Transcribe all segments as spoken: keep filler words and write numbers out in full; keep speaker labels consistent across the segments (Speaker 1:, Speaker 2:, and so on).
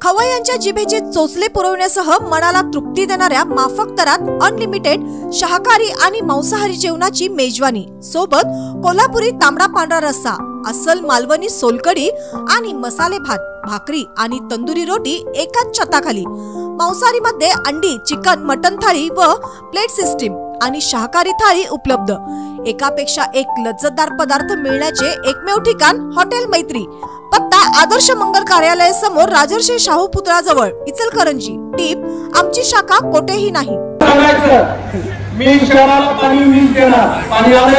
Speaker 1: खवय्यांच्या जिभेचे चोचले पुरवण्यासह मनाला तृप्ती देणाऱ्या माफक दरात अनलिमिटेड शाकाहारी आणि मांसाहारी जेवणाची मेजवानी सोबत कोल्हापुरी तांबडा पांढरा रस्सा, अस्सल मालवणी सोलकढी आणि मसाले भात, भाकरी आणि तंदुरी रोटी एकाच छताखाली। मांसाहारी मध्ये अंडी, चिकन, मटन थाळी व प्लेट सिस्टीम आणि शाकाहारी थाळी उपलब्ध। एकापेक्षा एक लज्जतदार पदार्थ मिळण्याचे एकमेव ठिकाण हॉटेल मैत्री। पत्ता आदर्श मंगल कार्यालय समोर राजर्षी शाहू पुतळाजवळ इचलकरंजी। टीप आमची शाखा कोठेही नाही।
Speaker 2: मी शहराला पाणी वीज देणार, पाणी आले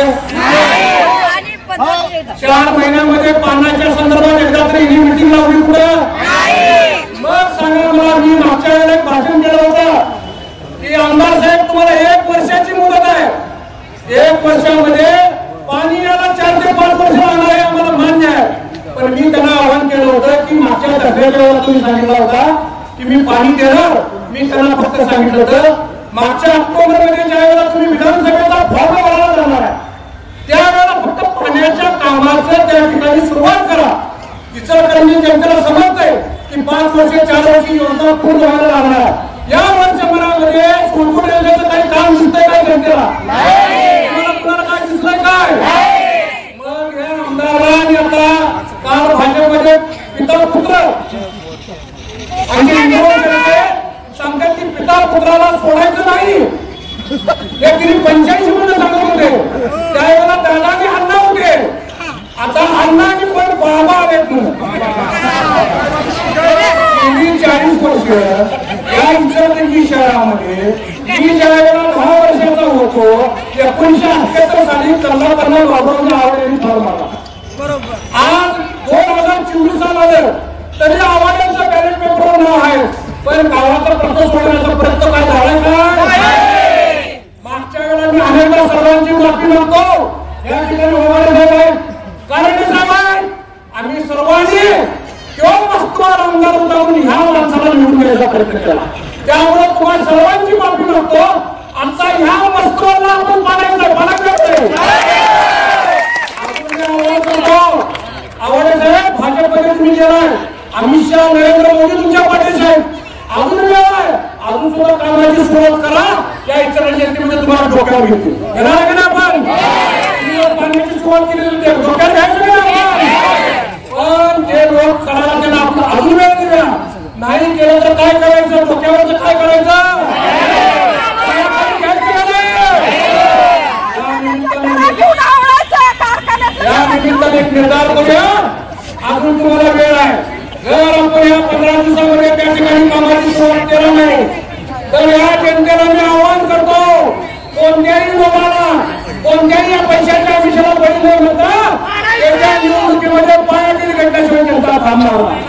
Speaker 2: चार महिन्यामध्ये पाण्याच्या संदर्भात एकदा तरी ही मीटिंग लावली पुढे मग सांगा मला। मी मागच्या वेळेला एक भाषण केलं होतं की आमदार साहेब तुम्हाला एक वर्षाची मुदत आहे, एक वर्षामध्ये पाणी यायला चार ते पाच वर्ष लागणार आहे, आम्हाला मान्य आहे। पण मी त्यांना आवाहन केलं होतं की मागच्या दसऱ्याच्या वेळेला तुम्ही सांगितलं होता की मी पाणी देणार, मी त्यांना फक्त सांगितलं होतं मागच्या ऑक्टोबर मध्ये ज्या वेळेला तुम्ही विधानसभेचा फॉर्म भरायला जाणार आहे त्यावेळेला फक्त पाण्याच्या कामाचं त्या ठिकाणी सुरुवात करा। इचलकरंजी जनतेला समजतंय की पाच वर्ष चार वर्ष योजना पूर्ण व्हायला लागणार आहे। या वर्षभरामध्ये सोलपूर रेल्वेचं काही काम दिसतंय काय जनतेला? तुम्हाला काय दिसलंय काय? मग या आमदारांनी आता काल भाजपमध्ये पिता पुत्र आणि सांगतात की पिता पुत्राला सोडायचं नाही, हे तिने पंच्याऐंशी मध्ये सांगत होते। त्यावेळेला दादा आणि अण्णा होते, आता अण्णा आणि पण बाबा आलेत चाळीस वर्ष या इचलकरंजी शहरामध्ये। मी ज्या वेळेला दहा वर्षाचा होतो एकोणीशे अठ्याहत्तर साली कल्ला कल्ला बाबांच्या आवडीने फार मारला। आज दोन हजार चोवीस आलं तरी आवाजांचं बॅलेट पेपरवर नाव आहे, पण गावाचा प्रश्न सोडण्याचा प्रयत्न काय झालाय काय? मागच्या वेळेला मी अनेकदा सर्वांची माफी मागतो या ठिकाणी कारण साहेब आम्ही सर्वांनी किंवा वस्तूवर आमदार उतारून ह्या माणसाला निवडून द्यायचा प्रयत्न केला, त्यामुळे तुम्हाला सर्वांची माफी मागतो। आता ह्या वस्तूला आपण पाडायचं पाडायचं आवडे साहेब भाजपमध्ये तुम्ही गेलाय, अमित शहा नरेंद्र मोदी तुमच्या पाठीशी आहेत, अजून वेळ आहे, अजून सुद्धा कामाची सुरुवात करा। या इचलकरंजी जनतेमध्ये तुम्हाला डोक्यावर घेतील येणार की नाही? आपण पाण्याची सुरुवात केली होती डोक्यावर घ्यायचं की पण ते लोक करायला त्यांना आपण अजून वेळ दिला नाही केलं तर काय करायचं? डोक्यावरचं काय करायचं? या निमित्ताने एक निर्धार करूया, अजून तुम्हाला वेळ आहे। जर आपण या पंधरा दिवसामध्ये त्या ठिकाणी कामाची सुरुवात केली नाही तर या जनतेला मी आवाहन करतो कोणत्याही लोकांना कोणत्याही या पैशाच्या विषयाला बळी न होता त्याच्या निवडणुकीमध्ये पायातील घटल्याशिवाय जनता थांबणार नाही।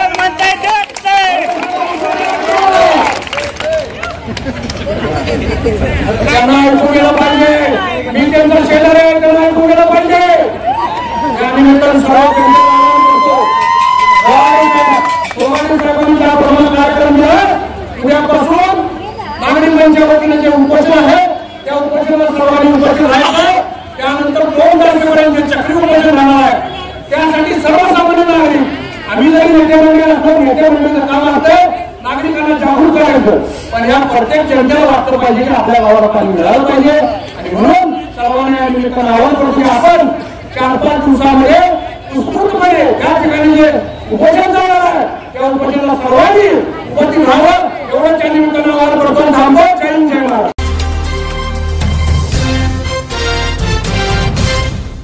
Speaker 2: त्यांना ऐकून गेलं पाहिजे, मी त्यांचा शेजार आहे, त्यांना ऐकून गेलं पाहिजे। या निमित्ताने सर्व कार्यक्रम उद्यापासून नागरिकांच्या वतीने जे उपोषण आहे त्या उपोषणाला सर्वांनी उपस्थित राहायचं। त्यानंतर दोन तारखेपर्यंत चक्री उपोषण राहणार आहे, त्यासाठी सर्वसामान्य नागरिक आम्ही जरी नेते मंडळ असतो, नेते मंडळाचं काम असतं नागरिकांना जागरूक करायचं, पण या प्रत्येक जनतेला वाटलं पाहिजे की आपल्या गावाला पाणी मिळालं पाहिजे। आणि म्हणून सर्वांनी या निमित्तानं आवाहन करतो की आपण चार पाच दिवसामध्ये उत्स्फूर्तपणे या ठिकाणी जे उपोषण जाणार आहे त्या उपोषणाला सर्वांनी उपस्थित राहावं।